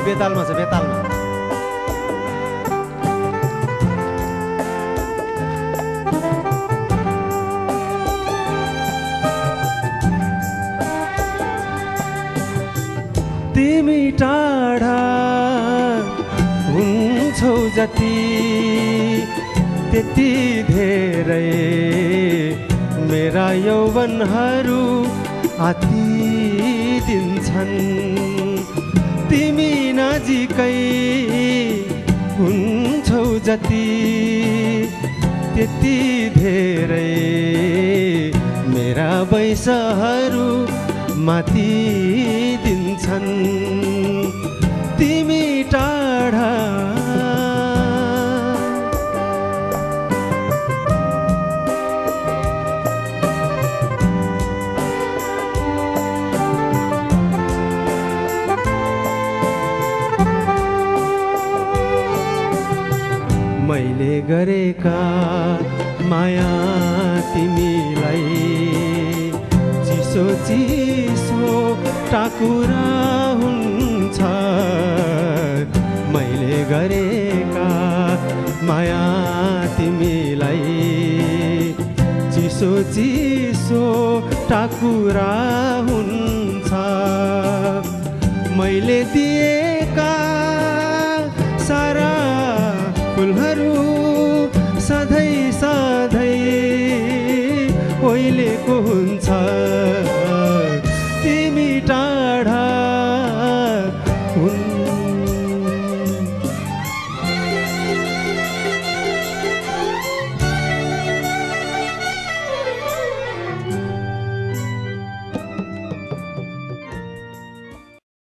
बेतालमा छ बेतालमा। तिमी टाढा हुन्छौ जति त्यति धेरै मेरा यौवनहरू आत्तिदिन्छन्। तिमी नजिकै हुन्छौ जति त्यति धेरै मेरा वैशहरू मातिदिन्छन्। तिमी टाढा मैले गरेका माया तिमीलाई चिसो चिसो टाकुरा हुन्छ। मैले गरेका माया तिमीलाई चिसो चिसो टाकुरा हुन्छ। मैले दिए